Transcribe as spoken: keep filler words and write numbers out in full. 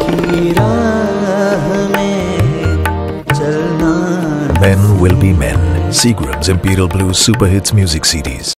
की राह में चलना। Men will be men. Seagram's Imperial Blue Super Hits Music C Ds.